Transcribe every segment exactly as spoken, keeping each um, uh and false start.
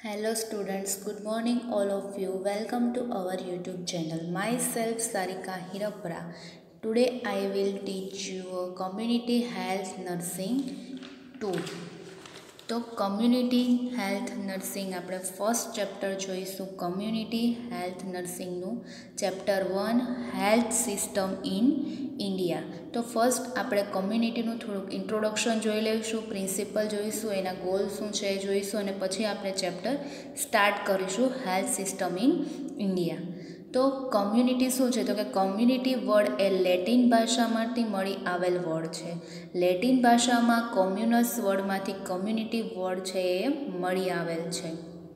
Hello students, good morning all of you. Welcome to our YouTube channel. Myself Sarika Hirapra. Today I will teach you a community health nursing two. તો community health nursing આપણે first chapter જોઈશું community health નર્સિંગનું chapter one health system in India. તો first આપણે કમ્યુનિટીનું થોડુંક introduction જોઈ લઈશું, પ્રિન્સિપલ જોઈશું, એના ગોલ શું છે એ જોઈશું અને પછી આપણે ચેપ્ટર સ્ટાર્ટ કરીશું હેલ્થ સિસ્ટમ ઇન ઇન્ડિયા. તો કમ્યુનિટી શું છે? તો કે કમ્યુનિટી વર્ડ એ લેટિન ભાષામાંથી મળી આવેલ વર્ડ છે. લેટિન ભાષામાં કોમ્યુનસ વર્ડમાંથી કમ્યુનિટી વર્ડ છે એ મળી આવેલ છે.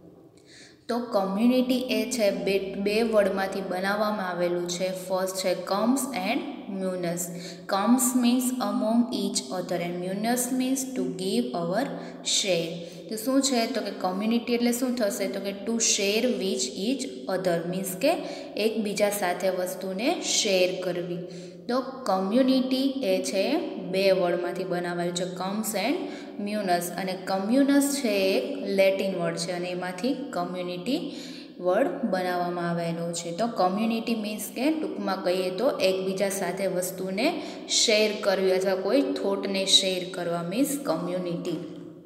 તો કમ્યુનિટી એ છે બે બે વર્ડમાંથી બનાવવામાં આવેલું છે. ફર્સ્ટ છે comes and munus. Comes means among each other and munus means to give our share. તો શું છે? તો કે કમ્યુનિટી એટલે શું થશે? તો કે to share which each other means કે એકબીજા સાથે વસ્તુને શેર કરવી. તો કમ્યુનિટી એ છે બે વર્ડમાંથી બનાવેલું છે, કમ્સ એન્ડ મ્યુનસ. અને કમ્યુનસ છે એક લેટિન વર્ડ છે અને એમાંથી કમ્યુનિટી વર્ડ બનાવવામાં આવેલો છે. તો કમ્યુનિટી મીન્સ કે ટૂંકમાં કહીએ તો એકબીજા સાથે વસ્તુને શેર કરવી અથવા કોઈ થોટને શેર કરવા મીન્સ કમ્યુનિટી.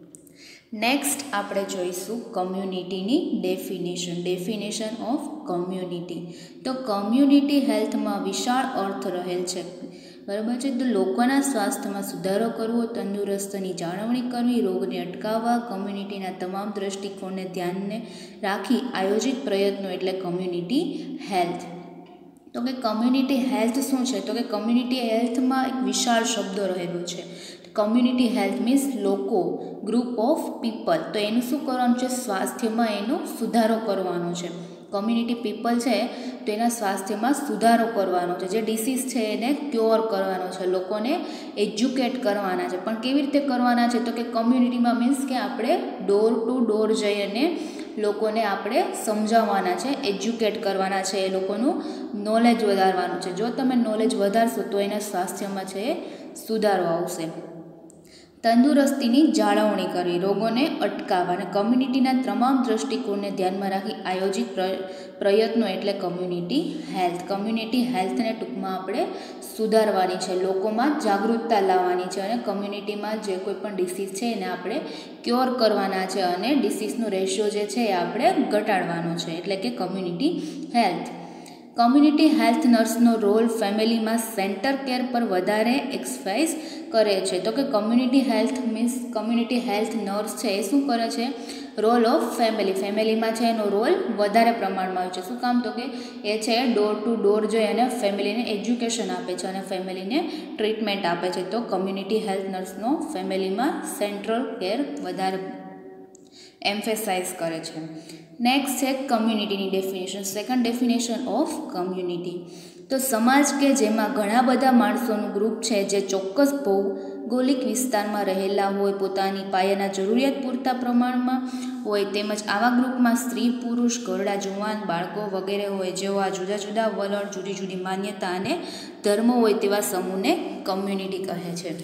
નેક્સ્ટ આપણે જોઈશું કમ્યુનિટીની ડેફિનેશન. Definition of community. તો કમ્યુનિટી હેલ્થમાં વિશાળ અર્થ રહેલ છે. બરાબર છે. તો લોકોના સ્વાસ્થ્યમાં સુધારો કરવો, તંદુરસ્તની જાળવણી કરવી, રોગને અટકાવવા, કમ્યુનિટીના તમામ દ્રષ્ટિકોણને ધ્યાનને રાખી આયોજિત પ્રયત્નો એટલે કમ્યુનિટી હેલ્થ. તો કે કમ્યુનિટી હેલ્થ શું છે? તો કે કમ્યુનિટી હેલ્થમાં એક વિશાળ શબ્દો રહેલો છે. કમ્યુનિટી હેલ્થ મીન્સ લોકો, ગ્રુપ ઓફ પીપલ. તો એનું શું કરવાનું છે? સ્વાસ્થ્યમાં એનો સુધારો કરવાનો છે. કમ્યુનિટી પીપલ છે તો એના સ્વાસ્થ્યમાં સુધારો કરવાનો છે. જે ડિસીઝ છે એને ક્યોર કરવાનો છે, લોકોને એજ્યુકેટ કરવાના છે. પણ કેવી રીતે કરવાના છે? તો કે કમ્યુનિટીમાં મીન્સ કે આપણે ડોર ટુ ડોર જઈ અને લોકોને આપણે સમજાવવાના છે, એજ્યુકેટ કરવાના છે, એ લોકોનું નોલેજ વધારવાનું છે. જો તમે નોલેજ વધારશો તો એના સ્વાસ્થ્યમાં છે સુધારો આવશે. તંદુરસ્તીની જાળવણી કરવી, રોગોને અટકાવવા અને કમ્યુનિટીના તમામ દ્રષ્ટિકોણને ધ્યાનમાં રાખી આયોજિત પ્રયત્નો એટલે કમ્યુનિટી હેલ્થ. કમ્યુનિટી હેલ્થને ટૂંકમાં આપણે સુધારવાની છે, લોકોમાં જાગૃતતા લાવવાની છે અને કમ્યુનિટીમાં જે કોઈ પણ ડિસીઝ છે એને આપણે ક્યોર કરવાના છે અને ડિસીઝનો રેશિયો જે છે એ આપણે ઘટાડવાનો છે એટલે કે કમ્યુનિટી હેલ્થ. કમ્યુનિટી હેલ્થ નર્સનો રોલ ફેમિલીમાં સેન્ટર કેર પર વધારે એક્સરસાઇઝ કરે છે. તો કે community health means community health nurse છે એ શું કરે છે? Role of family. ફેમિલીમાં છે એનો રોલ વધારે પ્રમાણમાં હોય છે. શું કામ? તો કે એ છે ડોર ટુ ડોર જઈ અને ફેમિલીને એજ્યુકેશન આપે છે અને ફેમિલીને ટ્રીટમેન્ટ આપે છે. તો કમ્યુનિટી હેલ્થ નર્સનો ફેમિલીમાં સેન્ટ્રલ કેર વધારે એમ્ફેસાઇઝ કરે છે. નેક્સ્ટ છે કમ્યુનિટીની definition. Second definition of community. તો સમાજ કે જેમાં ઘણા બધા માણસોનું ગ્રુપ છે જે ચોક્કસ ભૌગોલિક વિસ્તારમાં રહેલા હોય, પોતાની પાયાના જરૂરિયાત પૂરતા પ્રમાણમાં હોય, તેમજ આવા ગ્રુપમાં સ્ત્રી, પુરુષ, ઘરડા, જુવાન, બાળકો વગેરે હોય, જેઓ આ જુદા જુદા વલણ, જુદી જુદી માન્યતા અને ધર્મ હોય તેવા સમૂહને કમ્યુનિટી કહે છે.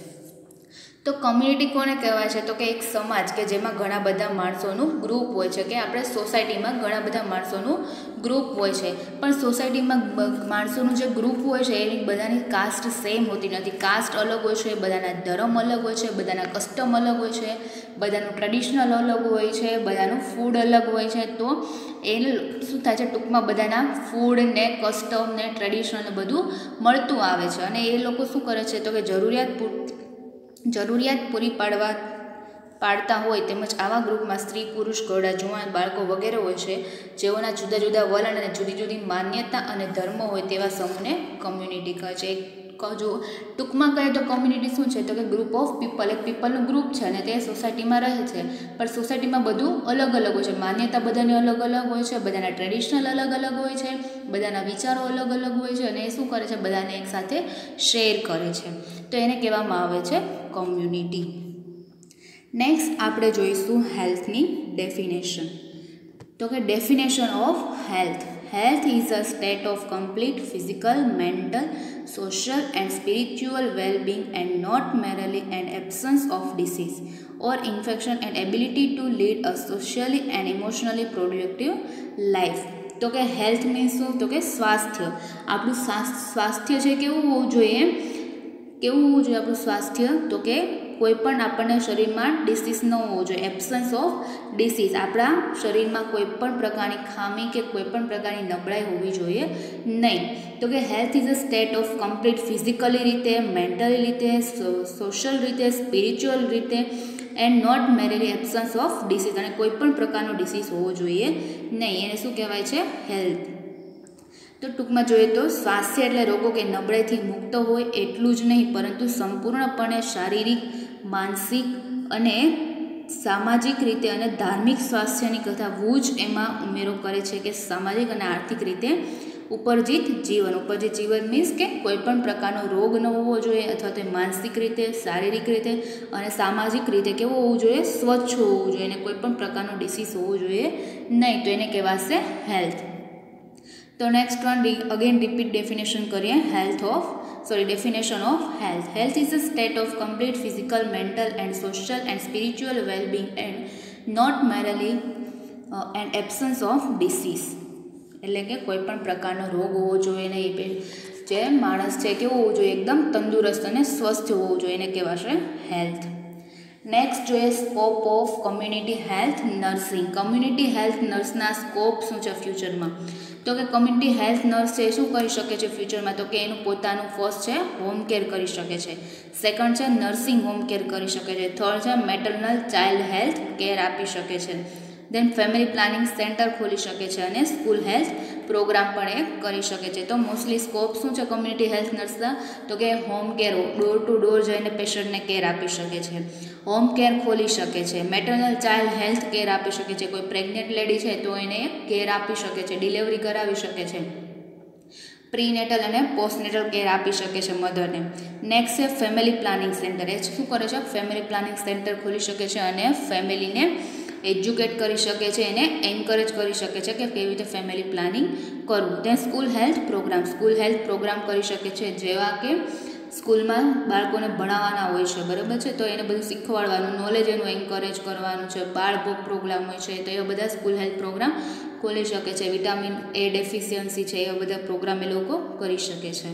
તો કમ્યુનિટી કોને કહેવાય છે? તો કે એક સમાજ કે જેમાં ઘણા બધા માણસોનું ગ્રુપ હોય છે, કે આપણે સોસાયટીમાં ઘણા બધા માણસોનું ગ્રુપ હોય છે. પણ સોસાયટીમાં માણસોનું જે ગ્રુપ હોય છે એની બધાની કાસ્ટ સેમ હોતી નથી. કાસ્ટ અલગ હોય છે, બધાના ધર્મ અલગ હોય છે, બધાના કસ્ટમ અલગ હોય છે, બધાનું ટ્રેડિશનલ અલગ હોય છે, બધાનું ફૂડ અલગ હોય છે. તો એ શું થાય છે? ટૂંકમાં બધાના ફૂડ ને કસ્ટમ ને ટ્રેડિશનલ ને બધું મળતું આવે છે અને એ લોકો શું કરે છે? તો કે જરૂરિયાત પૂરતી જરૂરિયાત પૂરી પાડવા પાડતા હોય, તેમજ આવા ગ્રુપમાં સ્ત્રી, પુરુષ, ઘરડા, જુવાન, બાળકો વગેરે હોય છે, જેઓના જુદા જુદા વલણ અને જુદી જુદી માન્યતા અને ધર્મ હોય તેવા સમૂહને કમ્યુનિટી કહે છે. જો ટૂંકમાં કહે તો કમ્યુનિટી શું છે? તો કે ગ્રુપ ઓફ પીપલ. એક પીપલનું ગ્રુપ છે અને તે સોસાયટીમાં રહે છે, પણ સોસાયટીમાં બધું અલગ અલગ હોય છે, માન્યતા બધાની અલગ અલગ હોય છે, બધાના ટ્રેડિશનલ અલગ અલગ હોય છે, બધાના વિચારો અલગ અલગ હોય છે અને એ શું કરે છે? બધાને એકસાથે શેર કરે છે. તો એને કહેવામાં આવે છે કમ્યુનિટી. નેક્સ્ટ આપણે જોઈશું હેલ્થની ડેફિનેશન. તો કે definition of health. Health is a state of complete physical, mental, social and spiritual well-being and not merely an absence of disease or infection and ability to lead a socially and emotionally productive life. तो કે health means શું? તો કે સ્વાસ્થ્ય. આપણું સ્વાસ્થ્ય છે કેવું હોવું જોઈએ? કેવું હોવું જોઈએ આપણું સ્વાસ્થ્ય? તો કે કોઈ પણ આપણને શરીરમાં ડિસીઝ ન હોવો જોઈએ, એબ્સન્સ ઓફ ડિસીઝ. આપણા શરીરમાં કોઈ પણ પ્રકારની ખામી કે કોઈ પણ પ્રકારની નબળાઈ હોવી જોઈએ નહીં. તો કે health is a state of complete physically રીતે, મેન્ટલી રીતે, સોશિયલ રીતે, સ્પિરિચ્યુઅલ રીતે and not merely absence of disease. અને કોઈ પણ પ્રકારનો ડિસીઝ હોવો જોઈએ નહીં. એને શું કહેવાય છે? હેલ્થ. તો ટૂંકમાં જોઈએ તો સ્વાસ્થ્ય એટલે રોગો કે નબળાઈથી મુક્ત હોય એટલું જ નહીં, પરંતુ સંપૂર્ણપણે શારીરિક, માનસિક અને સામાજિક રીતે અને ધાર્મિક સ્વાસ્થ્યની કથા જ એમાં ઉમેરો કરે છે કે સામાજિક અને આર્થિક રીતે ઉપરજીત જીવન. ઉપરજીત જીવન મીન્સ કે કોઈ પણ પ્રકારનો રોગ ન હોવો જોઈએ, અથવા તો માનસિક રીતે, શારીરિક રીતે અને સામાજિક રીતે કેવું હોવું જોઈએ? સ્વચ્છ હોવું જોઈએ. અને કોઈ પણ પ્રકારનો ડિસીઝ હોવો જોઈએ નહીં. તો એને કહેવાશે હેલ્થ. તો next one again repeat definition કરીએ. Health of sorry definition of health. Health is a state of complete physical, mental and social and spiritual wellbeing and not merely and absence of disease. એટલે કે કોઈ પણ પ્રકારનો રોગ હોવો જોઈએ નહીં. જે માણસ છે કેવું હોવું જોઈએ? એકદમ તંદુરસ્ત અને સ્વસ્થ હોવું જોઈએ. એને કહેવાશે હેલ્થ. નેક્સ્ટ જોઈએ scope of community health nursing. Community health નર્સના સ્કોપ શું છે ફ્યુચરમાં? તો કે કોમ્યુનિટી હેલ્થ નર્સ છે શું કરી શકે છે ફ્યુચરમાં? તો કે એનું પોતાનું ફર્સ્ટ છે હોમ કેર કરી શકે છે, સેકન્ડ છે નર્સિંગ હોમ કેર કરી શકે છે, થર્ડ છે મેટરનલ ચાઇલ્ડ હેલ્થ કેર આપી શકે છે, દેન ફેમિલી પ્લાનિંગ સેન્ટર ખોલી શકે છે અને સ્કૂલ હેલ્થ પ્રોગ્રામ પણ એ કરી શકે છે. તો મોસ્ટલી સ્કોપ શું છે કોમ્યુનિટી હેલ્થ નર્સના? તો કે home care, door to door જઈને પેશન્ટને કેર આપી શકે છે, હોમ કેર ખોલી શકે છે, મેટરનલ ચાઇલ્ડ હેલ્થ કેર આપી શકે છે. કોઈ પ્રેગ્નેન્ટ લેડી છે તો એને કેર આપી શકે છે, ડિલિવરી કરાવી શકે છે, પ્રીનેટલ અને પોસ્ટનેટલ કેર આપી શકે છે મધરને. નેક્સ્ટ છે ફેમિલી પ્લાનિંગ સેન્ટર. એ શું કરે છે? ફેમિલી પ્લાનિંગ સેન્ટર ખોલી શકે છે અને ફેમિલીને એજ્યુકેટ કરી શકે છે, એને એન્કરેજ કરી શકે છે કે કેવી રીતે ફેમિલી પ્લાનિંગ કરવું. Then school health programme. School health programme કરી શકે છે, જેવા કે સ્કૂલમાં બાળકોને ભણાવવાના હોય છે, બરાબર છે, તો એને બધું શીખવાડવાનું, નોલેજ એનું એન્કરેજ કરવાનું છે, બાળભોગ પ્રોગ્રામ હોય છે, તો એવા બધા સ્કૂલ હેલ્થ પ્રોગ્રામ ખોલી શકે છે. વિટામિન એ ડેફિશિયન્સી છે એવા બધા પ્રોગ્રામ એ લોકો કરી શકે છે,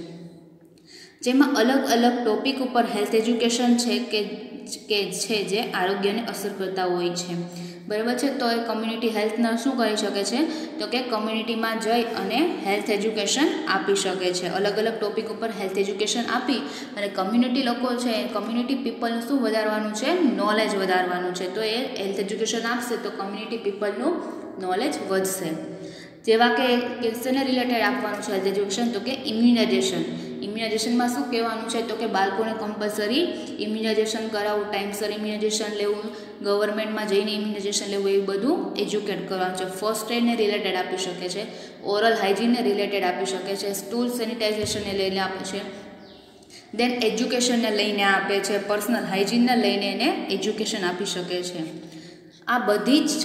જેમાં અલગ અલગ ટોપિક ઉપર હેલ્થ એજ્યુકેશન છે કે કે છે જે આરોગ્યને અસર કરતા હોય છે, બરાબર છે. તો એ કોમ્યુનિટી હેલ્થના શું કરી શકે છે? તો કે કોમ્યુનિટીમાં જઈ અને હેલ્થ એજ્યુકેશન આપી શકે છે. અલગ અલગ ટોપિક ઉપર હેલ્થ એજ્યુકેશન આપી અને કમ્યુનિટી લોકો છે, કમ્યુનિટી પીપલનું શું વધારવાનું છે? નોલેજ વધારવાનું છે. તો એ હેલ્થ એજ્યુકેશન આપશે તો કમ્યુનિટી પીપલનું નોલેજ વધશે. જેવા કે કેને રિલેટેડ આપવાનું છે હેલ્થ એજ્યુકેશન? તો કે ઇમ્યુનાઇઝેશન. ઇમ્યુનાઇઝેશનમાં શું કહેવાનું છે? તો કે બાળકોને કમ્પલસરી ઇમ્યુનાઇઝેશન કરાવવું, ટાઈમસર ઇમ્યુનાઇઝેશન લેવું, ગવર્મેન્ટમાં જઈને ઇમ્યુનાઇઝેશન લેવું, એવું બધું એજ્યુકેટ કરવાનું છે. ફર્સ્ટ એડને રિલેટેડ આપી શકે છે, ઓરલ હાઇજીનને રિલેટેડ આપી શકે છે, સ્ટૂલ સેનિટાઇઝેશનને લઈને આપે છે, દેન એજ્યુકેશનને લઈને આપે છે, પર્સનલ હાઇજીનને લઈને એને એજ્યુકેશન આપી શકે છે. આ બધી જ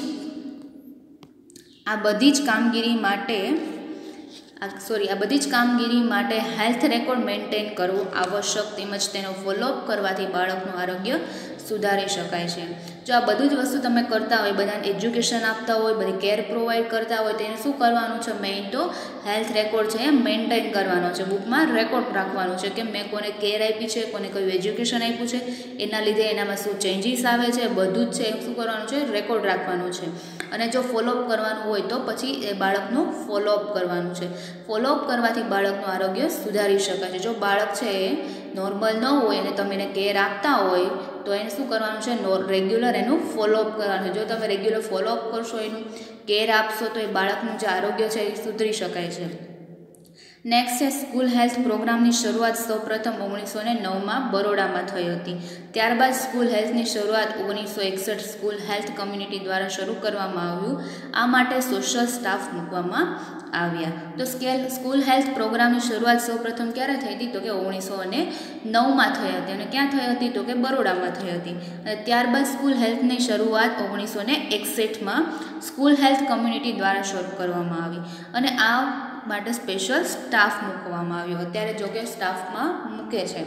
આ બધી જ કામગીરી માટે સોરી આ બધી જ કામગીરી માટે હેલ્થ રેકોર્ડ મેન્ટેન કરવો આવશ્યક, તેમજ તેનો ફોલોઅપ કરવાથી બાળકનું આરોગ્ય સુધારી શકાય છે. જો આ બધું જ વસ્તુ તમે કરતા હોય, બધાને એજ્યુકેશન આપતા હોય, બધી કેર પ્રોવાઈડ કરતા હોય, તો એને શું કરવાનું છે? મેઇન તો હેલ્થ રેકોર્ડ છે એ મેન્ટેન કરવાનો છે, બુકમાં રેકોર્ડ રાખવાનું છે કે મેં કોને કેર આપી છે, કોને કયું એજ્યુકેશન આપ્યું છે, એના લીધે એનામાં શું ચેન્જીસ આવે છે, બધું જ છે એ શું કરવાનું છે? રેકોર્ડ રાખવાનું છે. અને જો ફોલોઅપ કરવાનું હોય તો પછી એ બાળકનું ફોલોઅપ કરવાનું છે. ફોલોઅપ કરવાથી બાળકનું આરોગ્ય સુધારી શકાય છે. જો બાળક છે એ નોર્મલ ન હોય અને તમે એને કેર આપતા હોય તો એને શું કરવાનું છે? રેગ્યુલર એનું ફોલોઅપ કરવાનું છે. જો તમે રેગ્યુલર ફોલોઅપ કરશો, એનું કેર આપશો, તો એ બાળકનું જે આરોગ્ય છે એ સુધરી શકાય છે. નેક્સ્ટ છે સ્કૂલ હેલ્થ પ્રોગ્રામની શરૂઆત સૌપ્રથમ ઓગણીસો ને નવમાં બરોડામાં થઈ હતી. ત્યારબાદ સ્કૂલ હેલ્થની શરૂઆત ઓગણીસો એકસઠ સ્કૂલ હેલ્થ કમ્યુનિટી દ્વારા શરૂ કરવામાં આવ્યું. આ માટે સોશિયલ સ્ટાફ મૂકવામાં આવ્યા. તો સ્કેલ સ્કૂલ હેલ્થ પ્રોગ્રામની શરૂઆત સૌપ્રથમ ક્યારે થઈ હતી? તો કે ઓગણીસો ને નવમાં થઈ હતી. અને ક્યાં થઈ હતી? તો કે બરોડામાં થઈ હતી. અને ત્યારબાદ સ્કૂલ હેલ્થની શરૂઆત ઓગણીસો ને એકસઠમાં સ્કૂલ હેલ્થ કમ્યુનિટી દ્વારા શરૂ કરવામાં આવી. અને આ માટે સ્પેશિયલ સ્ટાફ મૂકવામાં આવ્યો, અત્યારે જો કે સ્ટાફમાં મૂકે છે.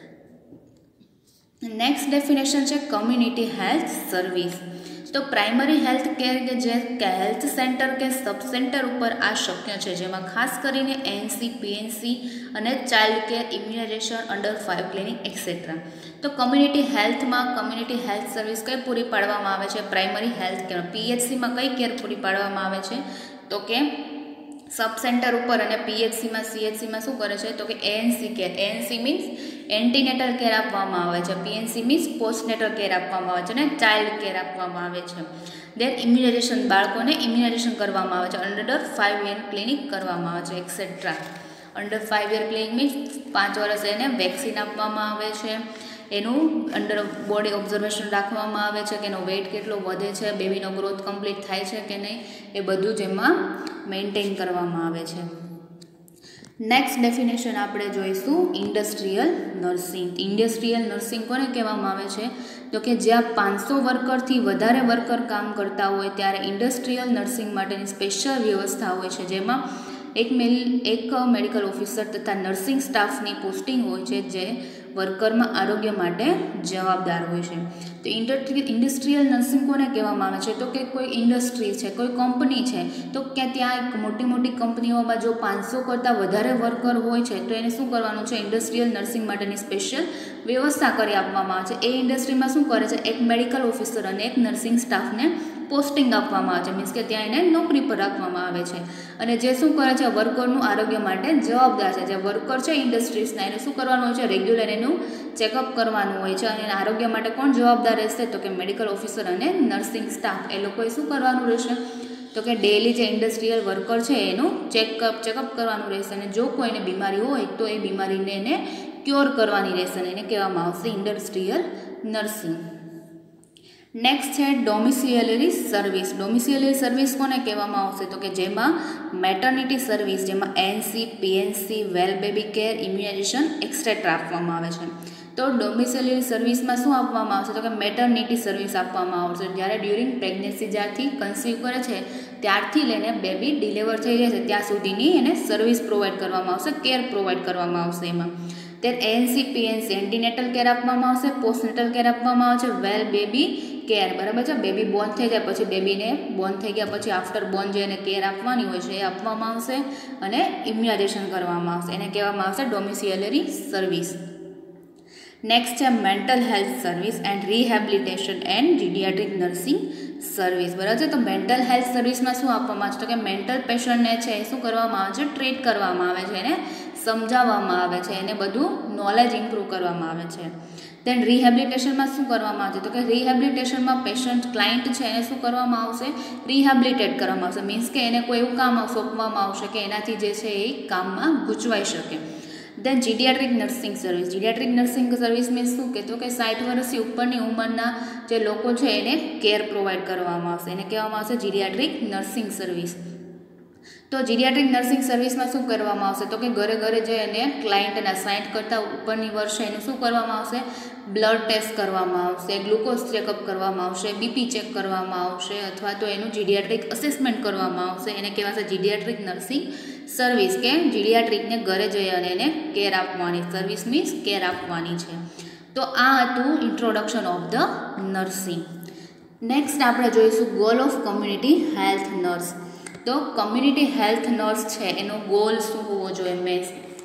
નેક્સ્ટ ડેફિનેશન છે કમ્યુનિટી હેલ્થ સર્વિસ. તો પ્રાઇમરી હેલ્થ કેર કે જે હેલ્થ સેન્ટર કે સબ સેન્ટર ઉપર આ શક્ય છે, જેમાં ખાસ કરીને એએનસી, પીએનસી અને child care, immunisation, under five clinic etcetera. તો કમ્યુનિટી હેલ્થમાં કમ્યુનિટી હેલ્થ સર્વિસ કઈ પૂરી પાડવામાં આવે છે? Primary health care. પીએચસીમાં કઈ કેર પૂરી પાડવામાં આવે છે? તો કે સબ સેન્ટર ઉપર, અને પીએચસીમાં સીએચસીમાં શું કરે છે? તો કે ANC care. ANC means antenatal care આપવામાં આવે છે, પીએનસી મીન્સ પોસ્ટનેટલ કેર આપવામાં આવે છે, અને ચાઇલ્ડ કેર આપવામાં આવે છે. દેન ઇમ્યુનાઇઝેશન, બાળકોને ઇમ્યુનાઇઝેશન કરવામાં આવે છે, અંડર ફાઇવ યર ક્લિનિક કરવામાં આવે છે etcetera. Under five year clinic means પાંચ વર્ષ એને વેક્સિન આપવામાં આવે છે, એનું અંડર બોડી ઓબ્ઝર્વેશન રાખવામાં આવે છે કે એનો વેઇટ કેટલો વધે છે, બેબીનો ગ્રોથ કમ્પ્લીટ થાય છે કે નહીં, એ બધું જ એમાં મેન્ટેન કરવામાં આવે છે. નેક્સ્ટ ડેફિનેશન આપણે જોઈશું ઇન્ડસ્ટ્રીયલ નર્સિંગ. ઇન્ડસ્ટ્રીયલ નર્સિંગ કોને કહેવામાં આવે છે? તો કે જ્યાં પાંચસો વર્કરથી વધારે વર્કર કામ કરતા હોય ત્યારે ઇન્ડસ્ટ્રીયલ નર્સિંગ માટેની સ્પેશિયલ વ્યવસ્થા હોય છે, જેમાં એક મેલ એક મેડિકલ ઓફિસર તથા નર્સિંગ સ્ટાફની પોસ્ટિંગ હોય છે, જે વર્કરમાં આરોગ્ય માટે જવાબદાર હોય છે. તો ઇન્ડસ્ટ્રી ઇન્ડસ્ટ્રીયલ નર્સિંગ કોને કહેવામાં આવે છે? તો કે કોઈ ઇન્ડસ્ટ્રી છે, કોઈ કંપની છે, તો કે ત્યાં એક મોટી મોટી કંપનીઓમાં જો પાંચસો કરતાં વધારે વર્કર હોય છે, તો એને શું કરવાનું છે? ઇન્ડસ્ટ્રીયલ નર્સિંગ માટેની સ્પેશિયલ વ્યવસ્થા કરી આપવામાં આવે છે. એ ઇન્ડસ્ટ્રીમાં શું કરે છે? એક મેડિકલ ઓફિસર અને એક નર્સિંગ સ્ટાફને પોસ્ટિંગ આપવામાં આવે છે, મીન્સ કે ત્યાં એને નોકરી પર રાખવામાં આવે છે, અને જે શું કરે છે? વર્કરનું આરોગ્ય માટે જવાબદાર છે. જે વર્કર છે ઇન્ડસ્ટ્રીઝના, એને શું કરવાનું હોય છે? રેગ્યુલર એનું ચેકઅપ કરવાનું હોય છે, અને એના આરોગ્ય માટે કોણ જવાબદાર રહેશે? તો કે મેડિકલ ઓફિસર અને નર્સિંગ સ્ટાફ. એ લોકોએ શું કરવાનું રહેશે? તો કે ડેઇલી જે ઇન્ડસ્ટ્રીયલ વર્કર છે એનું ચેકઅપ ચેકઅપ કરવાનું રહેશે, અને જો કોઈને બીમારી હોય તો એ બીમારીને એને ક્યોર કરવાની રહેશે, અને એને કહેવામાં આવશે ઇન્ડસ્ટ્રીયલ નર્સિંગ. નેક્સ્ટ છે ડોમિસિલિયરી સર્વિસ. ડોમિસિલિયરી સર્વિસ કોને કહેવામાં આવશે? તો કે જેમાં મેટર્નિટી સર્વિસ, જેમાં ANC, PNC, well baby care, immunisation etcetera આપવામાં આવે છે. તો ડોમિસિલિયરી સર્વિસમાં શું આપવામાં આવશે? તો કે મેટર્નિટી સર્વિસ આપવામાં આવશે. જ્યારે ડ્યુરિંગ પ્રેગ્નન્સી જ્યારથી કન્સીવ કરે છે ત્યારથી લઈને બેબી ડિલિવર થઈ જાય છે ત્યાં સુધીની એને સર્વિસ પ્રોવાઈડ કરવામાં આવશે, કેર પ્રોવાઈડ કરવામાં આવશે એમાં. તેર એએનસી, પીએનસી એન્ટીનેટલ કેર આપવામાં આવશે, પોસ્ટનેટલ કેર આપવામાં આવે છે, વેલ બેબી કેર, બરાબર છે. બેબી બોર્ન થઈ જાય પછી, બેબીને બોર્ન થઈ ગયા પછી આફ્ટર બોર્ન જે એને કેર આપવાની હોય છે એ આપવામાં આવશે, અને ઇમ્યુનાઇઝેશન કરવામાં આવશે. એને કહેવામાં આવશે ડોમિસિલિયરી સર્વિસ. નેક્સ્ટ છે mental health service and rehabilitation and geriatric nursing service, બરાબર છે. તો મેન્ટલ હેલ્થ સર્વિસમાં શું આપવામાં આવે છે? તો કે મેન્ટલ પેશન્ટને છે એ શું કરવામાં આવે છે? ટ્રીટ કરવામાં આવે છે, એને સમજાવવામાં આવે છે, એને બધું નોલેજ ઇમ્પ્રૂવ કરવામાં આવે છે. દેન રિહેબિલિટેશનમાં શું કરવામાં આવે છે? તો કે રિહેબિલિટેશનમાં પેશન્ટ ક્લાયન્ટ છે એને શું કરવામાં આવશે? રિહેબિલિટેટ કરવામાં આવશે, મીન્સ કે એને કોઈ એવું કામ સોંપવામાં આવશે કે એનાથી જે છે એ કામમાં ગૂંચવાઈ શકે. Then geriatric nursing service. Geriatric nursing service means શું? કે તો કે સાઠ વર્ષથી ઉપરની ઉંમરના જે લોકો છે એને કેર પ્રોવાઈડ કરવામાં આવશે, એને કહેવામાં આવશે જીડિયાટ્રિક નર્સિંગ સર્વિસ. તો જીડિયાટ્રિક નર્સિંગ સર્વિસમાં શું કરવામાં આવશે? તો કે ઘરે ઘરે જે એને ક્લાયન્ટના સાઠ કરતાં ઉપરની વર્ષે એનું શું કરવામાં આવશે? બ્લડ ટેસ્ટ કરવામાં આવશે, ગ્લુકોઝ ચેકઅપ કરવામાં આવશે, બીપી ચેક કરવામાં આવશે, અથવા તો એનું જીડિયાટ્રિક અસેસમેન્ટ કરવામાં આવશે. એને કહેવાશે જીડિયાટ્રિક નર્સિંગ સર્વિસ, કે જીડિયાટ્રિકને ઘરે જઈ અને એને કેર આપવાની. સર્વિસ મીન્સ કેર આપવાની છે. તો આ હતું introduction of the nursing. Next આપણે જોઈશું goal of community health nurse. તો કોમ્યુનિટી હેલ્થ નર્સ છે એનો ગોલ શું હોવો જોઈએ? મેં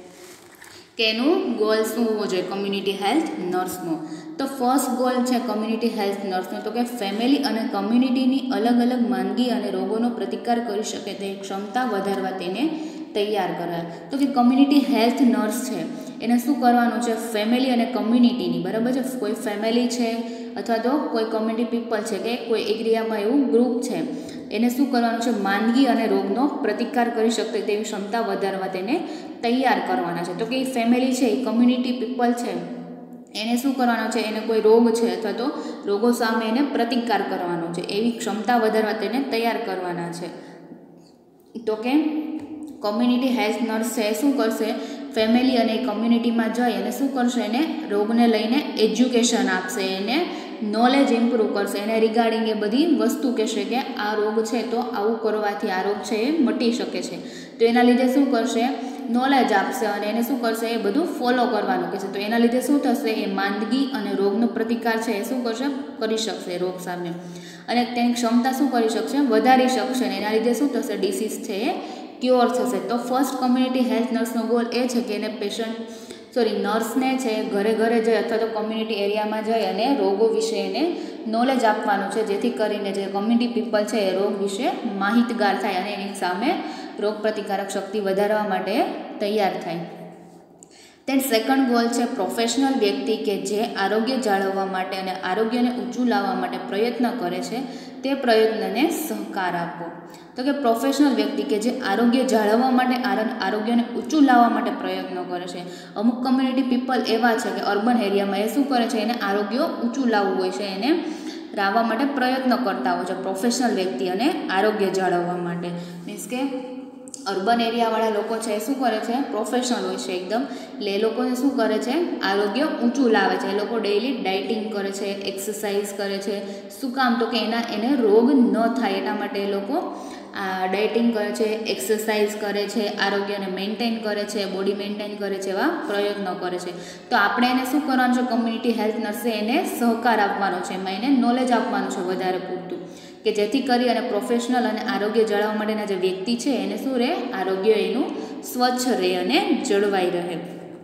કે એનું ગોલ શું હોવો જોઈએ કોમ્યુનિટી હેલ્થ નર્સનો? તો ફર્સ્ટ ગોલ છે કોમ્યુનિટી હેલ્થ નર્સનો, તો કે ફેમિલી અને કમ્યુનિટીની અલગ અલગ માંદગી અને રોગોનો પ્રતિકાર કરી શકે તે ક્ષમતા વધારવા તેને તૈયાર કરાય. તો કે કોમ્યુનિટી હેલ્થ નર્સ છે એને શું કરવાનું છે? ફેમિલી અને કમ્યુનિટીની, બરાબર છે, કોઈ ફેમિલી છે અથવા તો કોઈ કોમ્યુનિટી પીપલ છે કે કોઈ એરિયામાં એવું ગ્રુપ છે, એને શું કરવાનું છે? માંદગી અને રોગનો પ્રતિકાર કરી શકે તેવી ક્ષમતા વધારવા તેને તૈયાર કરવાના છે. તો કે એ ફેમિલી છે, એ કમ્યુનિટી પીપલ છે, એને શું કરવાનું છે? એને કોઈ રોગ છે અથવા તો રોગો સામે એને પ્રતિકાર કરવાનો છે, એવી ક્ષમતા વધારવા તેને તૈયાર કરવાના છે. તો કે કોમ્યુનિટી હેલ્થ નર્સ છે એ શું કરશે? ફેમિલી અને કમ્યુનિટીમાં જઈ અને શું કરશે? એને રોગને લઈને એજ્યુકેશન આપશે, એને નોલેજ ઇમ્પ્રૂવ કરશે, એને રિગાર્ડિંગ એ બધી વસ્તુ કહેશે કે આ રોગ છે તો આવું કરવાથી આ રોગ છે એ મટી શકે છે. તો એના લીધે શું કરશે, નોલેજ આપશે અને એને શું કરશે, એ બધું ફોલો કરવાનું કહેશે. તો એના લીધે શું થશે, એ માંદગી અને રોગનો પ્રતિકાર છે એ શું કરશે, કરી શકશે રોગ સામે, અને તેની ક્ષમતા શું કરી શકશે, વધારી શકશે. અને એના લીધે શું થશે, ડિસીઝ છે એ ક્યોર થશે. તો ફર્સ્ટ કોમ્યુનિટી હેલ્થ નર્સનો ગોલ એ છે કે એને પેશન્ટ સોરી નર્સને છે ઘરે ઘરે જઈ અથવા તો કોમ્યુનિટી એરિયામાં જઈ અને રોગો વિશે એને નોલેજ આપવાનું છે, જેથી કરીને જે કોમ્યુનિટી પીપલ છે એ રોગ વિશે માહિતગાર થાય અને એની સામે રોગ પ્રતિકારક શક્તિ વધારવા માટે તૈયાર થાય. તેન સેકન્ડ ગોલ છે પ્રોફેશનલ વ્યક્તિ કે જે આરોગ્ય જાળવવા માટે અને આરોગ્યને ઊંચું લાવવા માટે પ્રયત્ન કરે છે તે પ્રયત્નને સહકાર આપવો. તો કે પ્રોફેશનલ વ્યક્તિ કે જે આરોગ્ય જાળવવા માટે આરોગ્યને ઊંચું લાવવા માટે પ્રયત્નો કરે છે. અમુક કમ્યુનિટી પીપલ એવા છે કે અર્બન એરિયામાં એ શું કરે છે, એને આરોગ્ય ઊંચું લાવવું હોય છે, એને લાવવા માટે પ્રયત્ન કરતા હોય છે પ્રોફેશનલ વ્યક્તિ અને આરોગ્ય જાળવવા માટે. મીન્સ કે અર્બન એરિયાવાળા લોકો છે એ શું કરે છે, પ્રોફેશનલ હોય છે એકદમ, એટલે એ લોકોને શું કરે છે, આરોગ્ય ઊંચું લાવે છે. એ લોકો ડેઇલી ડાયટિંગ કરે છે, એક્સરસાઇઝ કરે છે. શું કામ, તો કે એના એને રોગ ન થાય એના માટે એ લોકો આ ડાયટિંગ કરે છે, એક્સરસાઇઝ કરે છે, આરોગ્યને મેન્ટેન કરે છે, બોડી મેન્ટેન કરે છે, એવા પ્રયત્નો કરે છે. તો આપણે એને શું કરવાનું છે, કોમ્યુનિટી હેલ્થ નર્સે એને સહકાર આપવાનો છે, એમાં એને નોલેજ આપવાનું છે વધારે પૂરતું, કે જેથી કરી અને પ્રોફેશનલ અને આરોગ્ય જાળવવા માટેના જે વ્યક્તિ છે એને શું રહે, આરોગ્ય એનું સ્વચ્છ રહે અને જળવાઈ રહે.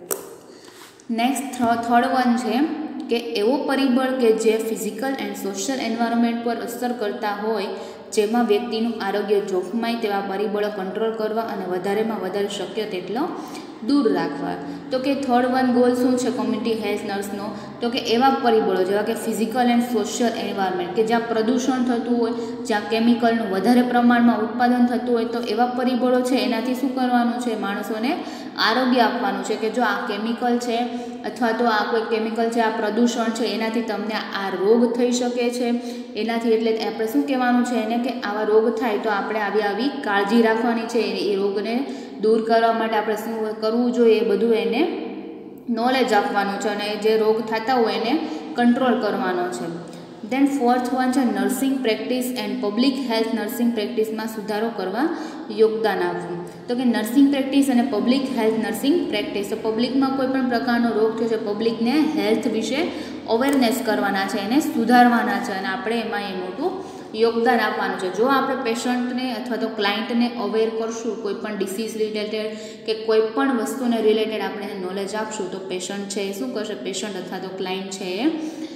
નેક્સ્ટ થર્ડ વન છે કે એવો પરિબળ કે જે ફિઝિકલ એન્ડ સોશિયલ એન્વાયરમેન્ટ પર અસર કરતા હોય, જેમાં વ્યક્તિનું આરોગ્ય જોખમાય તેવા પરિબળો કંટ્રોલ કરવા અને વધારેમાં વધારે શક્ય તેટલો દૂર રાખવા. તો કે થર્ડ વન ગોલ શું છે કોમ્યુનિટી હેલ્થ નર્સનો, તો કે એવા પરિબળો જેવા કે ફિઝિકલ એન્ડ સોશિયલ એન્વાયરમેન્ટ, કે જ્યાં પ્રદૂષણ થતું હોય, જ્યાં કેમિકલનું વધારે પ્રમાણમાં ઉત્પાદન થતું હોય, તો એવા પરિબળો છે એનાથી શું કરવાનું છે, માણસોને આરોગ્ય આપવાનું છે. કે જો આ કેમિકલ છે અથવા તો આ કોઈ કેમિકલ છે, આ પ્રદૂષણ છે, એનાથી તમને આ રોગ થઈ શકે છે, એનાથી એટલે આપણે શું કહેવાનું છે એને, કે આવા રોગ થાય તો આપણે આવી આવી કાળજી રાખવાની છે, એ રોગને દૂર કરવા માટે આપણે શું કરવું જોઈએ એ બધું એને નોલેજ આપવાનું છે, અને જે રોગ થતા હોય એને કંટ્રોલ કરવાનો છે. દેન ફોર્થ વન છે nursing practice and public health nursing પ્રેક્ટિસમાં સુધારો કરવા યોગદાન આપવું. તો કે નર્સિંગ પ્રેક્ટિસ અને પબ્લિક હેલ્થ નર્સિંગ પ્રેક્ટિસ, તો પબ્લિકમાં કોઈ પણ પ્રકારનો રોગ થયો છે, પબ્લિકને હેલ્થ વિશે અવેરનેસ કરવાના છે, એને સુધારવાના છે, અને આપણે એમાં એ મોટું યોગદાન આપવાનું છે. જો આપણે પેશન્ટને અથવા તો ક્લાયન્ટને અવેર કરશું કોઈ પણ ડિસીઝ રિલેટેડ કે કોઈ પણ વસ્તુને રિલેટેડ આપણે એને નોલેજ આપશું, તો પેશન્ટ છે એ શું કરશે, પેશન્ટ અથવા તો ક્લાયન્ટ છે એ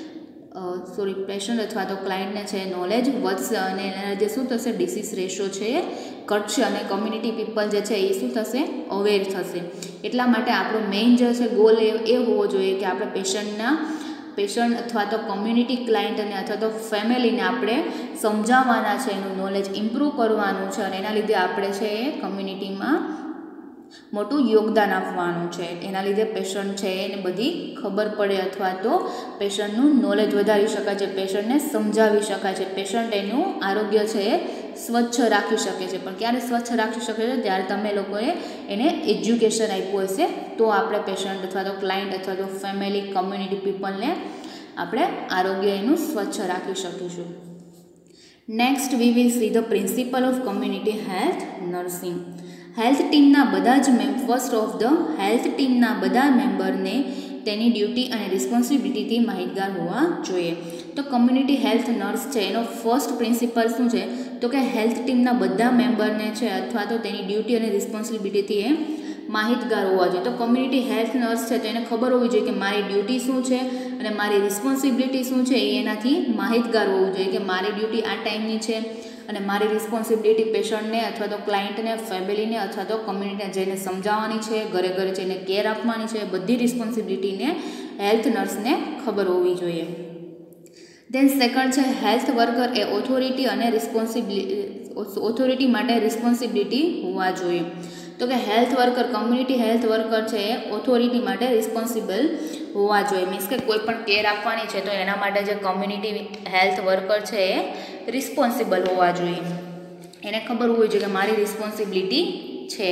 સોરી પેશન્ટ અથવા તો ક્લાયન્ટને છે નોલેજ વધશે, અને એના લીધે શું થશે, ડિસીઝ રેશિયો છે એ ઘટશે, અને કોમ્યુનિટી પીપલ જે છે એ શું થશે, અવેર થશે. એટલા માટે આપણો મેઇન જે છે ગોલ એ એ હોવો જોઈએ કે આપણે પેશન્ટના પેશન્ટ અથવા તો કોમ્યુનિટી ક્લાયન્ટને અથવા તો ફેમિલીને આપણે સમજાવવાના છે, એનું નોલેજ ઇમ્પ્રૂવ કરવાનું છે, અને એના લીધે આપણે છે એ કમ્યુનિટીમાં મોટું યોગદાન આપવાનું છે. એના લીધે પેશન્ટ છે એને બધી ખબર પડે અથવા તો પેશન્ટનું નોલેજ વધારી શકાય છે, પેશન્ટને સમજાવી શકાય છે, પેશન્ટ એનું આરોગ્ય છે એ સ્વચ્છ રાખી શકે છે. પણ ક્યારે સ્વચ્છ રાખી શકે છે, ત્યારે તમે લોકોએ એને એજ્યુકેશન આપ્યું હશે, તો આપણે પેશન્ટ અથવા તો ક્લાયન્ટ અથવા તો ફેમિલી કોમ્યુનિટી પીપલને આપણે આરોગ્ય એનું સ્વચ્છ રાખી શકીશું. Next we will see the principle of community health nursing. Health ટીમના બધા જ મેમ ફર્સ્ટ ઓફ ધ હેલ્થ ટીમના બધા મેમ્બરને તેની ડ્યુટી અને રિસ્પોન્સિબિલિટીથી માહિતગાર હોવા જોઈએ. તો કમ્યુનિટી હેલ્થ નર્સ છે એનો ફર્સ્ટ પ્રિન્સિપલ શું છે, તો કે હેલ્થ ટીમના બધા મેમ્બરને છે અથવા તો તેની ડ્યુટી અને રિસ્પોન્સિબિલિટીથી એ માહિતગાર હોવા જોઈએ. તો કમ્યુનિટી હેલ્થ નર્સ છે તો એને ખબર હોવી જોઈએ કે મારી ડ્યુટી શું છે અને મારી રિસ્પોન્સિબિલિટી શું છે, એ એનાથી માહિતગાર હોવું જોઈએ કે મારી ડ્યુટી આ ટાઈમની છે અને મારી રિસ્પોન્સિબિલિટી પેશન્ટને અથવા તો ક્લાયન્ટને, ફેમિલીને અથવા તો કમ્યુનિટીને જઈને સમજાવવાની છે, ઘરે ઘરે જઈને કેર આપવાની છે, બધી રિસ્પોન્સિબિલિટીને હેલ્થ નર્સને ખબર હોવી જોઈએ. દેન સેકન્ડ છે હેલ્થ વર્કર એ ઓથોરિટી અને રિસ્પોન્સિબિલિટી ઓથોરિટી માટે રિસ્પોન્સિબિલિટી હોવા જોઈએ. તો કે health worker community health worker છે એ ઓથોરિટી માટે રિસ્પોન્સિબલ હોવા જોઈએ. મીન્સ કે કોઈ પણ કેર આપવાની છે તો એના માટે જે કમ્યુનિટી હેલ્થ વર્કર છે એ રિસ્પોન્સિબલ હોવા જોઈએ, એને ખબર હોવી જોઈએ કે મારી રિસ્પોન્સિબિલિટી છે.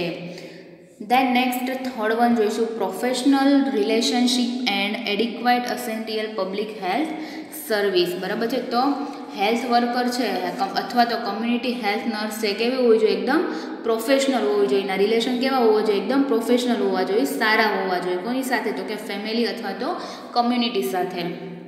દેન નેક્સ્ટ થર્ડ વન જોઈશું professional relationship and adequate essential public health service, બરાબર છે. તો હેલ્થ વર્કર છે અથવા તો કમ્યુનિટી હેલ્થ નર્સ છે કેવી હોવી જોઈએ? એકદમ પ્રોફેશનલ હોવી જોઈએ. એના રિલેશન કેવા હોવા જોઈએ? એકદમ પ્રોફેશનલ હોવા જોઈએ, સારા હોવા જોઈએ. કોની સાથે? તો કે ફેમિલી અથવા તો કમ્યુનિટી સાથે.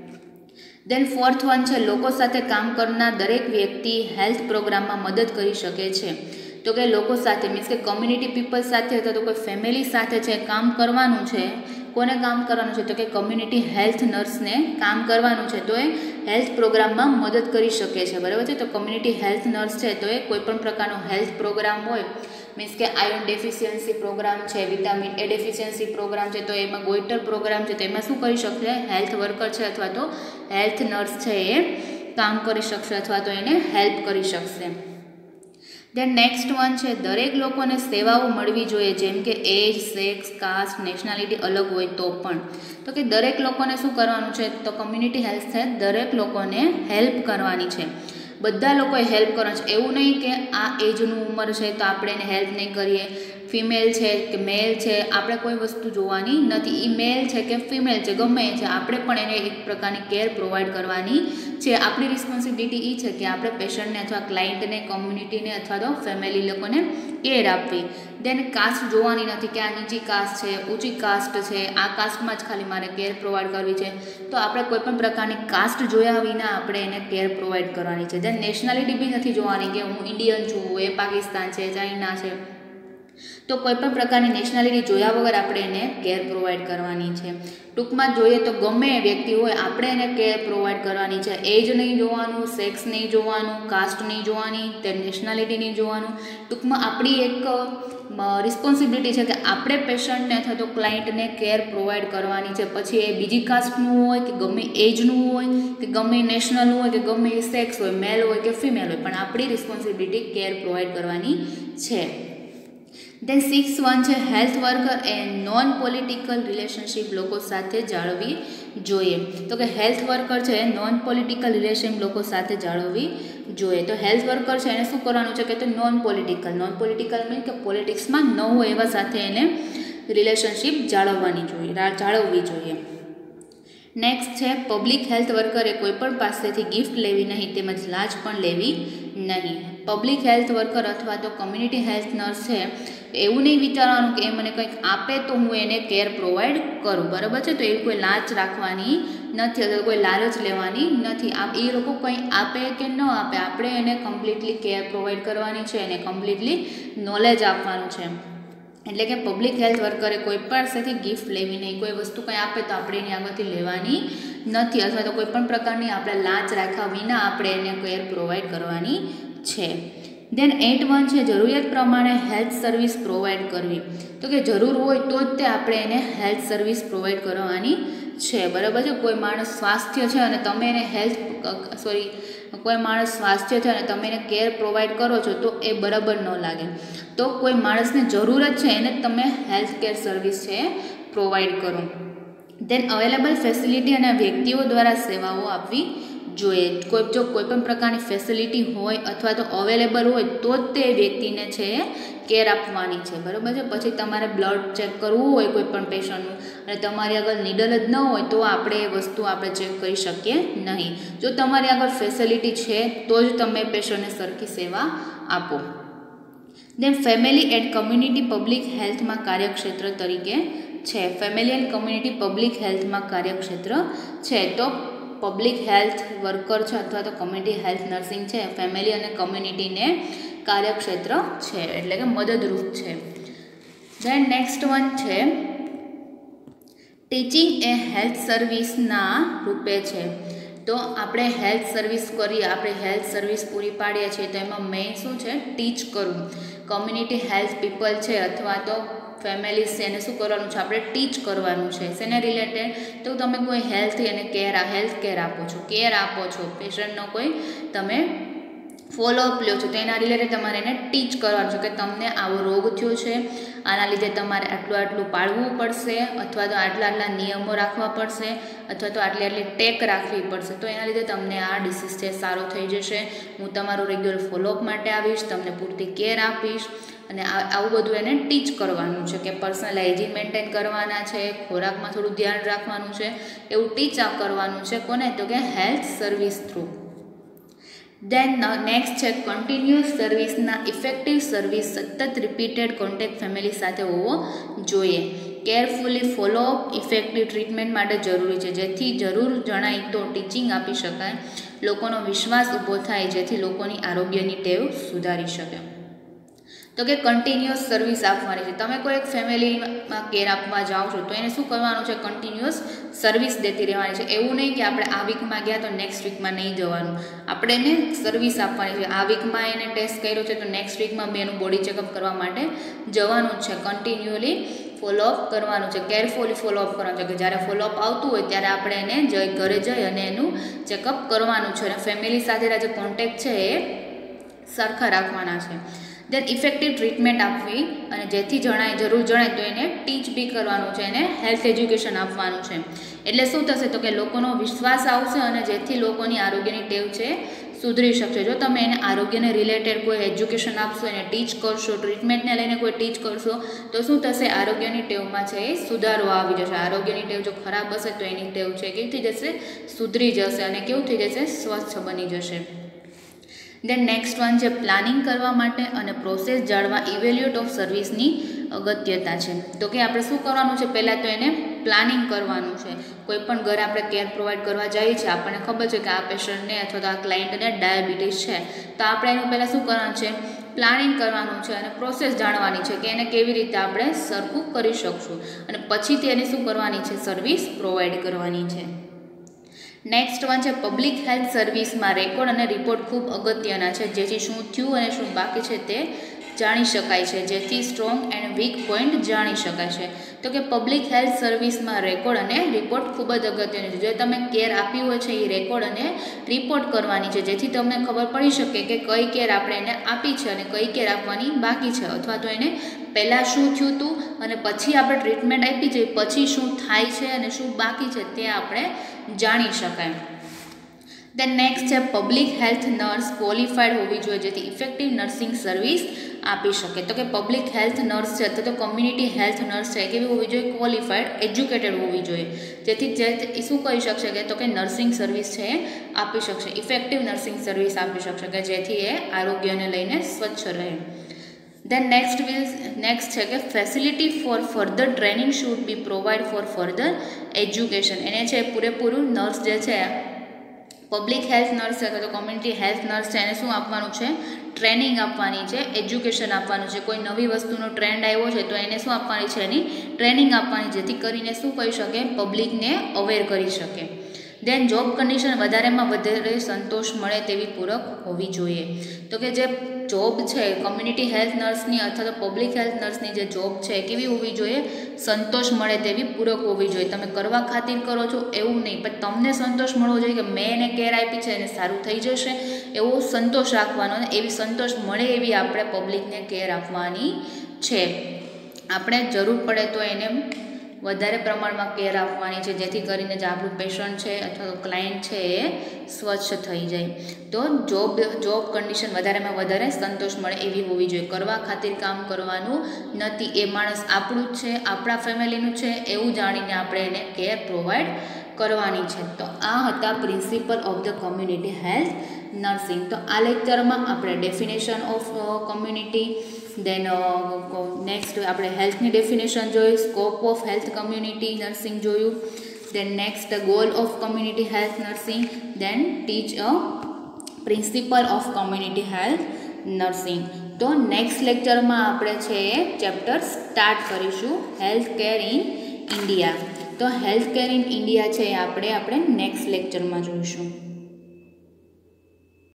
દેન ફોર્થ વન છે, લોકો સાથે કામ કરનાર દરેક વ્યક્તિ હેલ્થ પ્રોગ્રામમાં મદદ કરી શકે છે. તો કે લોકો સાથે મીન્સ કે કમ્યુનિટી પીપલ સાથે અથવા તો કોઈ ફેમિલી સાથે છે કામ કરવાનું છે. કોને કામ કરવાનું છે? તો કે કમ્યુનિટી હેલ્થ નર્સને કામ કરવાનું છે. તો એ હેલ્થ પ્રોગ્રામમાં મદદ કરી શકે છે, બરાબર છે. તો કમ્યુનિટી હેલ્થ નર્સ છે તો એ કોઈપણ પ્રકારનો હેલ્થ પ્રોગ્રામ હોય, મીન્સ કે આયર્ન ડેફિશિયન્સી પ્રોગ્રામ છે, વિટામિન એ ડેફિશિયન્સી પ્રોગ્રામ છે, તો એમાં ગોઈટર પ્રોગ્રામ છે, તો એમાં શું કરી શકશે? હેલ્થ વર્કર છે અથવા તો હેલ્થ નર્સ છે એ કામ કરી શકશે અથવા તો એને હેલ્પ કરી શકશે. દેન નેક્સ્ટ વન છે, દરેક લોકોને સેવાઓ મળવી જોઈએ, જેમ કે એજ, સેક્સ, કાસ્ટ, નેશનાલિટી અલગ હોય તો પણ. તો કે દરેક લોકોને શું કરવાનું છે? તો કમ્યુનિટી હેલ્થ છે દરેક લોકોને હેલ્પ કરવાની છે. બધા લોકોએ હેલ્પ કરવાનું છે. એવું નહીં કે આ એજનું ઉંમર છે તો આપણે એને હેલ્પ નહીં કરીએ, ફિમેલ છે કે મેલ છે, આપણે કોઈ વસ્તુ જોવાની નથી. એ મેલ છે કે ફિમેલ છે, ગમે એ છે, આપણે પણ એને એક પ્રકારની કેર પ્રોવાઈડ કરવાની છે. આપણી રિસ્પોન્સિબિલિટી એ છે કે આપણે પેશન્ટને અથવા ક્લાયન્ટને, કમ્યુનિટીને અથવા તો ફેમિલી લોકોને કેર આપવી. દેન કાસ્ટ જોવાની નથી કે આ નીચી કાસ્ટ છે, ઊંચી કાસ્ટ છે, આ કાસ્ટમાં જ ખાલી મારે કેર પ્રોવાઈડ કરવી છે. તો આપણે કોઈપણ પ્રકારની કાસ્ટ જોયા વિના આપણે એને કેર પ્રોવાઈડ કરવાની છે. દેન નેશનાલિટી બી નથી જોવાની કે હું ઇન્ડિયન છું, એ પાકિસ્તાન છે, ચાઇના છે, તો કોઈપણ પ્રકારની નેશનાલિટી જોયા વગર આપણે એને કેર પ્રોવાઈડ કરવાની છે. ટૂંકમાં જોઈએ તો ગમે એ વ્યક્તિ હોય આપણે એને કેર પ્રોવાઈડ કરવાની છે. એજ નહીં જોવાનું, સેક્સ નહીં જોવાનું, કાસ્ટ નહીં જોવાની, તે નેશનાલિટી નહીં જોવાનું. ટૂંકમાં આપણી એક રિસ્પોન્સિબિલિટી છે કે આપણે પેશન્ટને અથવા તો ક્લાયન્ટને કેર પ્રોવાઈડ કરવાની છે. પછી એ બીજી કાસ્ટનું હોય કે ગમે એજનું હોય કે ગમે નેશનલ હોય કે ગમે એ સેક્સ હોય, મેલ હોય કે ફિમેલ હોય, પણ આપણી રિસ્પોન્સિબિલિટી કેર પ્રોવાઈડ કરવાની છે. દેન સિક્સ વન છે, હેલ્થ વર્કર એ નોન પોલિટિકલ રિલેશનશીપ લોકો સાથે જાળવવી જોઈએ. તો કે હેલ્થ વર્કર છે એ નોન પોલિટિકલ રિલેશન લોકો સાથે જાળવવી જોઈએ. તો હેલ્થ વર્કર છે એને શું કરવાનું છે કે તો non political, non political mean કે પોલિટિક્સમાં ન હોય એવા સાથે એને રિલેશનશીપ જાળવવાની જોઈએ, જાળવવી જોઈએ. નેક્સ્ટ છે, પબ્લિક હેલ્થ વર્કરે કોઈપણ પાસેથી ગિફ્ટ લેવી નહીં તેમજ લાંચ પણ લેવી નહીં. પબ્લિક હેલ્થ વર્કર અથવા તો કમ્યુનિટી હેલ્થ નર્સ છે એવું નહીં વિચારવાનું કે એ મને કંઈક આપે તો હું એને કેર પ્રોવાઈડ કરું, બરાબર છે. તો એવું કોઈ લાંચ રાખવાની નથી અથવા કોઈ લાલચ લેવાની નથી. આ એ લોકો કંઈ આપે કે ન આપે, આપણે એને કમ્પ્લીટલી કેર પ્રોવાઈડ કરવાની છે, એને કમ્પ્લીટલી નોલેજ આપવાનું છે. એટલે કે પબ્લિક હેલ્થ વર્કરે કોઈ પાસેથી ગિફ્ટ લેવી નહીં, કોઈ વસ્તુ કંઈ આપે તો આપણે એની આગળથી લેવાની નથી અથવા તો કોઈ પણ પ્રકારની આપણે લાંચ રાખ્યા વિના આપણે એને કેર પ્રોવાઈડ કરવાની છે. દેન એટ વન છે, જરૂરિયાત પ્રમાણે હેલ્થ સર્વિસ પ્રોવાઈડ કરવી. તો કે જરૂર હોય તો જ તે આપણે એને હેલ્થ સર્વિસ પ્રોવાઈડ કરવાની છે, બરાબર છે. કોઈ માણસ સ્વાસ્થ્ય છે અને તમે એને હેલ્થ સોરી કોઈ માણસ સ્વાસ્થ્ય છે અને તમે એને કેર પ્રોવાઈડ કરો છો તો એ બરાબર ન લાગે. તો કોઈ માણસને જરૂરત છે એને તમે હેલ્થ કેર સર્વિસ છે પ્રોવાઈડ કરો. દેન અવેલેબલ ફેસિલિટી અને વ્યક્તિઓ દ્વારા સેવાઓ આપવી જોઈએ. કોઈ જો કોઈ પણ પ્રકારની ફેસિલિટી હોય અથવા તો અવેલેબલ હોય તો જ તે વ્યક્તિને છે કેર આપવાની છે, બરાબર છે. પછી તમારે બ્લડ ચેક કરવું હોય કોઈ પણ પેશન્ટનું અને તમારી આગળ નીડલ જ ન હોય તો આપણે એ વસ્તુ આપણે ચેક કરી શકીએ નહીં. જો તમારી આગળ ફેસિલિટી છે તો જ તમે પેશન્ટને સરખી સેવા આપો. Then family and community public હેલ્થમાં કાર્યક્ષેત્ર તરીકે છે. ફેમિલી એન્ડ કમ્યુનિટી પબ્લિક હેલ્થમાં કાર્યક્ષેત્ર છે. તો પબ્લિક હેલ્થ વર્કર છે અથવા તો કમ્યુનિટી હેલ્થ નર્સિંગ છે ફેમિલી અને કમ્યુનિટીને કાર્યક્ષેત્ર છે, એટલે કે મદદરૂપ છે. દેન નેક્સ્ટ વન છે, ટીચિંગ એ હેલ્થ સર્વિસના રૂપે છે. તો આપણે હેલ્થ સર્વિસ કરીએ, આપણે હેલ્થ સર્વિસ પૂરી પાડીએ છીએ તો એમાં મેઇન શું છે? ટીચ કરવું. કમ્યુનિટી હેલ્થ પીપલ છે અથવા તો ફેમિલીઝ છે એને શું કરવાનું છે? આપણે ટીચ કરવાનું છે. શેને રિલેટેડ? તો તમે કોઈ હેલ્થ અને કેર હેલ્થ કેર આપો છો, કેર આપો છો, પેશન્ટનો કોઈ તમે ફોલોઅપ લ્યો છો તો એના રિલેટેડ તમારે એને ટીચ કરવાનું છે કે તમને આવો રોગ થયો છે, આના લીધે તમારે આટલું આટલું પાળવું પડશે, અથવા તો આટલા આટલા નિયમો રાખવા પડશે, અથવા તો આટલી આટલી ટેક રાખવી પડશે, તો એના લીધે તમને આ ડિસીઝ છે સારો થઈ જશે. હું તમારું રેગ્યુલર ફોલોઅપ માટે આવીશ, તમને પૂરતી કેર આપીશ, અને આવું બધું એને ટીચ કરવાનું છે કે પર્સનલ હાઇજીન મેન્ટેન કરવાના છે, ખોરાકમાં થોડું ધ્યાન રાખવાનું છે, એવું ટીચ આ કરવાનું છે. કોને? તો કે health service through. Then next છે કન્ટિન્યુઅસ સર્વિસના ઇફેક્ટિવ સર્વિસ સતત રિપીટેડ કોન્ટેક્ટ ફેમિલી સાથે હોવો જોઈએ. કેરફુલી ફોલોઅપ ઇફેક્ટિવ ટ્રીટમેન્ટ માટે જરૂરી છે, જેથી જરૂર જણાય તો ટીચિંગ આપી શકાય, લોકોનો વિશ્વાસ ઊભો થાય, જેથી લોકોની આરોગ્યની ટેવ સુધારી શકે. તો કે કન્ટિન્યુઅસ સર્વિસ આપવાની છે. તમે કોઈ એક ફેમિલીમાં કેર આપવા જાઓ છો તો એને શું કરવાનું છે? કન્ટિન્યુઅસ સર્વિસ દેતી રહેવાની છે. એવું નહીં કે આપણે આ વીકમાં ગયા તો નેક્સ્ટ વીકમાં નહીં જવાનું, આપણે એને સર્વિસ આપવાની છે. આ વીકમાં એને ટેસ્ટ કર્યો છે તો નેક્સ્ટ વીકમાં બી એનું બોડી ચેકઅપ કરવા માટે જવાનું જ છે. કન્ટિન્યુઅલી ફોલોઅપ કરવાનું છે, કેરફુલી ફોલોઅપ કરવાનું છે કે જ્યારે ફોલોઅપ આવતું હોય ત્યારે આપણે એને જઈ ઘરે જઈ અને એનું ચેકઅપ કરવાનું છે, અને ફેમિલી સાથેના જે કોન્ટેક્ટ છે એ સરખા રાખવાના છે. દેન ઇફેક્ટિવ ટ્રીટમેન્ટ આપવી, અને જેથી જણાય જરૂર જણાય તો એને ટીચ બી કરવાનું છે, એને હેલ્થ એજ્યુકેશન આપવાનું છે. એટલે શું થશે? તો કે લોકોનો વિશ્વાસ આવશે, અને જેથી લોકોની આરોગ્યની ટેવ છે સુધરી શકશે. જો તમે એને આરોગ્યને રિલેટેડ કોઈ એજ્યુકેશન આપશો, એને ટીચ કરશો, ટ્રીટમેન્ટને લઈને કોઈ ટીચ કરશો, તો શું થશે? આરોગ્યની ટેવમાં છે એ સુધારો આવી જશે. આરોગ્યની ટેવ જો ખરાબ હશે તો એની ટેવ છે કેવી થઈ જશે? સુધરી જશે, અને કેવું થઈ જશે? સ્વચ્છ બની જશે. દેન નેક્સ્ટ વન છે પ્લાનિંગ કરવા માટે અને પ્રોસેસ જાણવા ઇવેલ્યુએટ ઓફ સર્વિસની અગત્યતા છે. તો કે આપણે શું કરવાનું છે? પહેલાં તો એને પ્લાનિંગ કરવાનું છે. કોઈ પણ ઘરે આપણે કેર પ્રોવાઈડ કરવા જઈએ છીએ, આપણને ખબર છે કે આ પેશન્ટને અથવા તો આ ક્લાયન્ટને ડાયાબિટીસ છે, તો આપણે એનું પહેલાં શું કરવાનું છે? પ્લાનિંગ કરવાનું છે, અને પ્રોસેસ જાણવાની છે કે એને કેવી રીતે આપણે સરખું કરી શકશું, અને પછીથી એને શું કરવાની છે? સર્વિસ પ્રોવાઈડ કરવાની છે. નેક્સ્ટ વન છે પબ્લિક હેલ્થ સર્વિસમાં રેકોર્ડ અને રિપોર્ટ ખૂબ અગત્યના છે, જેથી શું થયું અને શું બાકી છે તે જાણી શકાય છે, જેથી સ્ટ્રોંગ એન્ડ વીક પોઈન્ટ જાણી શકાય છે. તો કે પબ્લિક હેલ્થ સર્વિસમાં રેકોર્ડ અને રિપોર્ટ ખૂબ જ અગત્યનું છે. જો તમે કેર આપી હોય છે એ રેકોર્ડ અને રિપોર્ટ કરવાની છે, જેથી તમને ખબર પડી શકે કે કઈ કેર આપણે એને આપી છે અને કઈ કેર આપવાની બાકી છે, અથવા તો એને પહેલાં શું થયું હતું અને પછી આપણે ટ્રીટમેન્ટ આપી છે પછી શું થાય છે અને શું બાકી છે તે આપણે જાણી શકાય. દેન નેક્સ્ટ છે પબ્લિક હેલ્થ નર્સ ક્વોલિફાઈડ હોવી જોઈએ, જેથી ઇફેક્ટિવ નર્સિંગ સર્વિસ આપી શકે. તો કે પબ્લિક હેલ્થ નર્સ છે અથવા તો કોમ્યુનિટી હેલ્થ નર્સ છે કેવી હોવી જોઈએ? ક્વોલિફાઈડ, એજ્યુકેટેડ હોવી જોઈએ, જેથી જે શું કરી શકશે કે તો કે નર્સિંગ સર્વિસ છે એ આપી શકશે, ઇફેક્ટિવ નર્સિંગ સર્વિસ આપી શકશે કે જેથી એ આરોગ્યને લઈને સ્વચ્છ રહે. દેન નેક્સ્ટ વિલ નેક્સ્ટ છે કે facility for further training should be provide for further education. એને છે પૂરેપૂરું નર્સ જે છે પબ્લિક હેલ્થ નર્સ છે અથવા તો કોમ્યુનિટી હેલ્થ નર્સ છે એને શું આપવાનું છે? ટ્રેનિંગ આપવાની છે, એજ્યુકેશન આપવાનું છે. કોઈ નવી વસ્તુનો ટ્રેન્ડ આવ્યો છે તો એને શું આપવાની છે? એની ટ્રેનિંગ આપવાની, જેથી કરીને શું કરી શકે? પબ્લિકને અવેર કરી શકે. દેન જોબ કન્ડિશન વધારેમાં વધારે સંતોષ મળે તેવી પૂરક હોવી જોઈએ. તો કે જે જોબ છે કોમ્યુનિટી હેલ્થ નર્સની અથવા તો પબ્લિક હેલ્થ નર્સની જે જોબ છે કેવી હોવી જોઈએ? સંતોષ મળે તેવી પૂરક હોવી જોઈએ. તમે કરવા ખાतिर કરો છો એવું નહીં, પણ તમને સંતોષ મળવો જોઈએ કે મેં એને કેર આપી છે એને સારું થઈ જશે, એવો સંતોષ રાખવાનો, અને એવી સંતોષ મળે એવી આપણે પબ્લિકને કેર આપવાની છે. આપણે જરૂર પડે તો એને વધારે પ્રમાણમાં કેર આપવાની છે, જેથી કરીને જે આપણું પેશન્ટ છે અથવા તો ક્લાયન્ટ છે એ સ્વચ્છ થઈ જાય. તો જોબ જોબ કન્ડિશન વધારેમાં વધારે સંતોષ મળે એવી હોવી જોઈએ. કરવા ખાतिर કામ કરવાનું નથી, એ માણસ આપણું જ છે, આપણા ફેમિલીનું છે એવું જાણીને આપણે એને કેર પ્રોવાઈડ કરવાની છે. તો આ હતા principle of the community health nursing. તો આ લેક્ચરમાં આપણે definition of community, then next આપણે હેલ્થની ડેફિનેશન જોયું, scope of health community nursing જોયું, then next goal of community health nursing, then teach a principle of community health nursing. તો next લેક્ચરમાં આપણે છે એ ચેપ્ટર સ્ટાર્ટ કરીશું હેલ્થ કેર ઇન ઇન્ડિયા. તો હેલ્થ કેર ઇન ઇન્ડિયા છે એ આપણે આપણે નેક્સ્ટ લેક્ચરમાં જોઈશું.